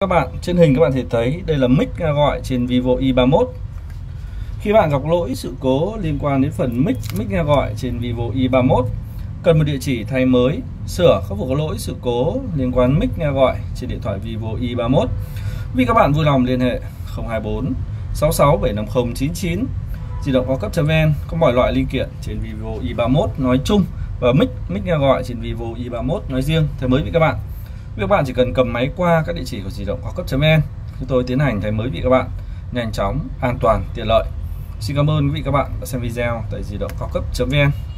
Các bạn, trên hình các bạn thể thấy đây là mic nghe gọi trên Vivo Y31. Khi bạn gặp lỗi sự cố liên quan đến phần mic nghe gọi trên Vivo Y31, cần một địa chỉ thay mới, sửa khắc phục lỗi sự cố liên quan mic nghe gọi trên điện thoại Vivo Y31. Vì các bạn vui lòng liên hệ 024 66 750 99. Di động cao cấp.vn có mọi loại linh kiện trên Vivo Y31 nói chung và mic nghe gọi trên Vivo Y31 nói riêng thay mới với các bạn. Các bạn chỉ cần cầm máy qua các địa chỉ của di động cao cấp.vn, chúng tôi tiến hành thay mới với các bạn nhanh chóng, an toàn, tiện lợi. Xin cảm ơn quý vị các bạn đã xem video tại di động cao cấp.vn.